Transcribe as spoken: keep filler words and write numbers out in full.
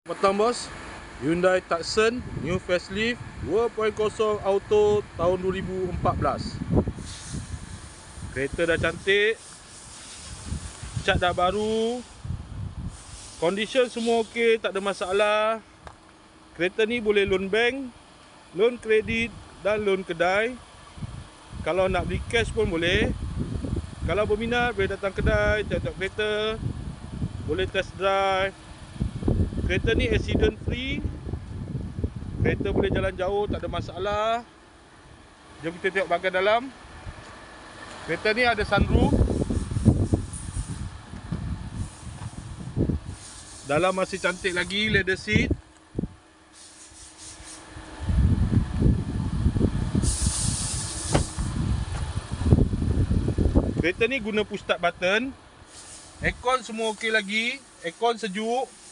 Petang bos, Hyundai Tucson new facelift dua titik kosong auto tahun dua ribu empat belas. Kereta dah cantik, cat dah baru, condition semua okey, tak ada masalah. Kereta ni boleh loan bank, loan kredit dan loan kedai. Kalau nak beli cash pun boleh. Kalau berminat boleh datang kedai, tengok kereta, boleh test drive. Kereta ni accident free. Kereta boleh jalan jauh, tak ada masalah. Jom kita tengok bahagian dalam. Kereta ni ada sunroof. Dalam masih cantik lagi, leather seat. Kereta ni guna push start button. Aircon semua okey lagi. Aircon sejuk.